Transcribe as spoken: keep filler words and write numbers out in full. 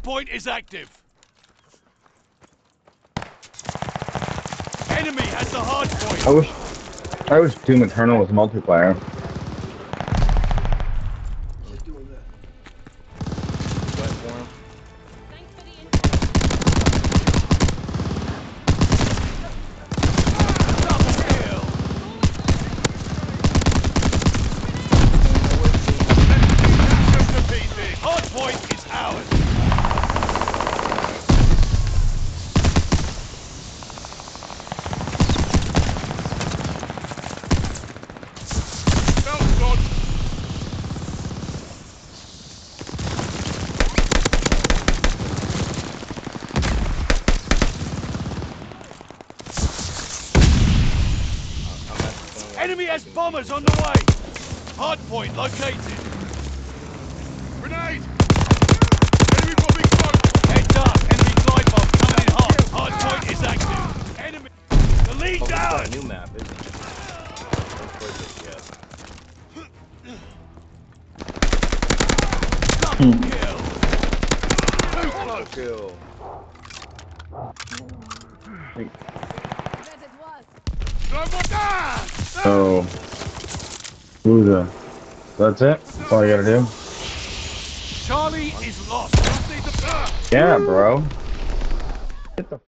Hardpoint is active. Enemy has the hardpoint. I wish, I wish Doom Eternal was multiplayer. Hardpoint is ours. Enemy has bombers on the way. Hardpoint located. Grenade! Enemy bombing front! Heads up! Enemy glide bomb coming in hot! Hardpoint is active! Enemy... The lead's ours! New map, isn't it? Double kill! Double kill! So, who's the? That's it? That's all you gotta do? Charlie is lost! Yeah, bro. Get the